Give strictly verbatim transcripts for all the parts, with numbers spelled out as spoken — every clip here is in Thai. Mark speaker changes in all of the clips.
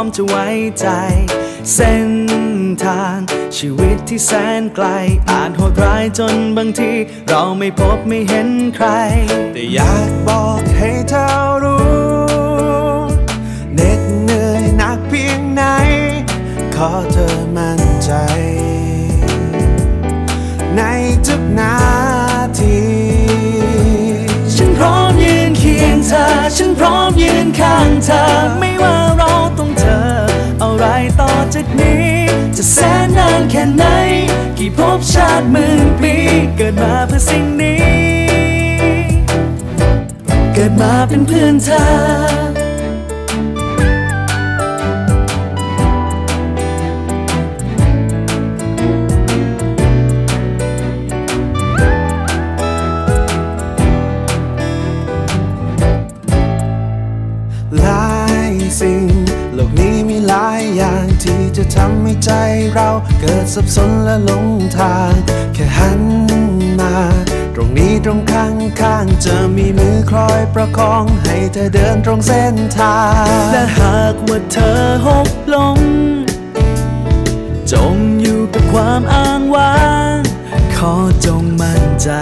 Speaker 1: มจะไว้ใจเส้นทางชีวิตที่แสนไกลอาจโหดร้ายจนบางทีเราไม่พบไม่เห็นใคร
Speaker 2: แต่อยากบอกให้เธอรู้เหน็ดเหนื่อยหนักเพียงไหนขอเธอมั่นใจในทุกนาที
Speaker 1: ฉันพร้อมยืนเคียงเธอฉันพร้อมยืนข้างเธอไม่ว่าเราต้องเจออะไรต่อจากนี้จะแสนนานแค่ไหนกี่ภพชาติหมื่นปีเกิดมาเพื่อสิ่งนี้เกิดมาเป็นเพื่อนเธอ
Speaker 2: หลายสิ่งโลกนี้มีหลายอย่างที่จะทำให้ใจเราเกิดสับสนและหลงทางแค่หันมาตรงนี้ตรงข้างข้างจะมีมือคอยประคองให้เธอเดินตรงเส้นทาง
Speaker 1: และหากว่าเธอหกล้มจมอยู่กับความอ้างว้างขอจงมั่นใจ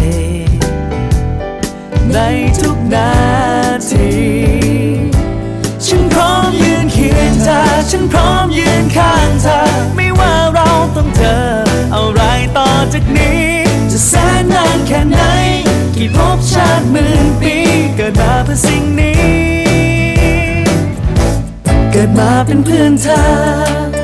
Speaker 1: ในทุกนาทีฉันพร้อมยืนเคียงเธอฉันพร้อมยืนข้างเธอไม่ว่าเราต้องเจออะไรต่อจากนี้จะแสนนานแค่ไหนกี่ภพชาติหมื่นปีเกิดมาเพื่อสิ่งนี้เกิดมาเป็นเพื่อนเธอ